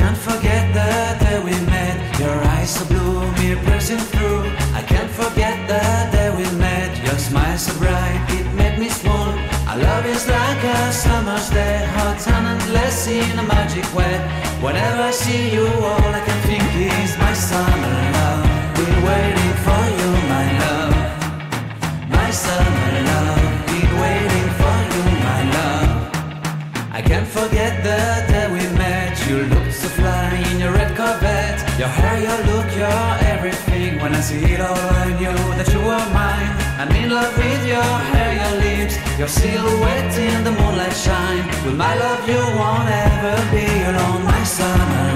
can't forget the day we met. Your eyes so blue, me pressing through. I can't forget the day we met. Your smile so bright, it made me swoon. Our love is like a summer's day, hot and endless in a magic way. Whenever I see you, all I can think is my summer love. Been waiting for you, my love. My summer love. Been waiting for you, my love. I can't forget the day we met. You looked so fly in your red Corvette. Your hair, your look, your everything. When I see it all, I knew that you were mine. I'm in love with your hair, your lips, your silhouette in the moonlight shine. With my love, you won't ever be alone, my summer